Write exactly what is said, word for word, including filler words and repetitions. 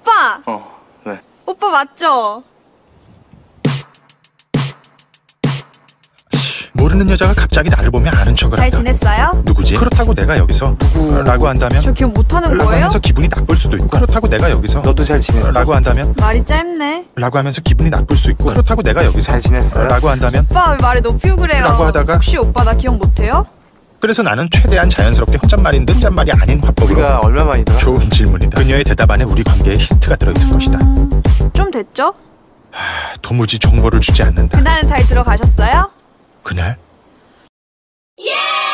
오빠! 어, 왜? 오빠 맞죠? 모르는 여자가 갑자기 나를 보면 아는 척을 잘 한다. 지냈어요? 누구지? 그렇다고 내가 여기서 누구? 라고 한다면 저 기억 못하는 라고 거예요? 하면서 기분이 나쁠 수도 있고 그렇다고 내가 여기서 너도 잘 지냈어? 라고 한다면 말이 짧네. 라고 하면서 기분이 나쁠 수 있고 그렇다고 내가 여기서 잘 지냈어요? 라고 한다면 오빠 왜 말을 높이고 그래요? 라고 하다가 혹시 오빠 나 기억 못해요? 그래서 나는 최대한 자연스럽게 혼잣말인 듯 혼잣말이 아닌 화법으로 우리가 얼마 만이더라? 좋은 질문이다. 그녀의 대답 안에 우리 관계에 힌트가 들어있을 음... 것이다. 좀 됐죠? 하, 도무지 정보를 주지 않는다. 그날은 잘 들어가셨어요? 그날? 예!